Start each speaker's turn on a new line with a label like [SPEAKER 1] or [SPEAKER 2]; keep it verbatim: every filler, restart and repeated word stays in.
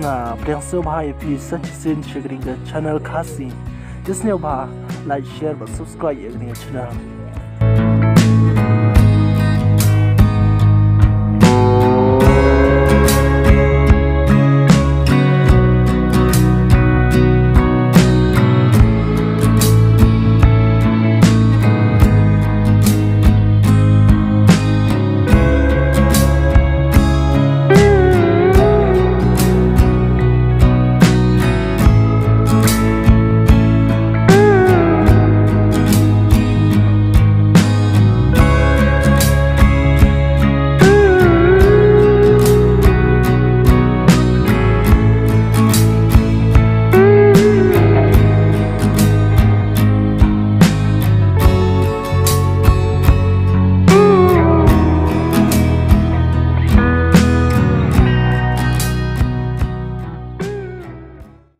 [SPEAKER 1] nga priang so bhai please sin chegring channel khasi. Just now ba like share but subscribe your channel.